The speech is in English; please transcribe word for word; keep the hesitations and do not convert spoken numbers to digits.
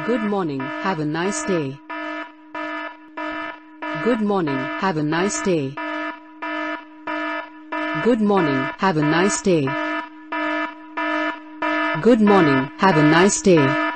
Good morning, have a nice day. Good morning, have a nice day. Good morning, have a nice day. Good morning, have a nice day.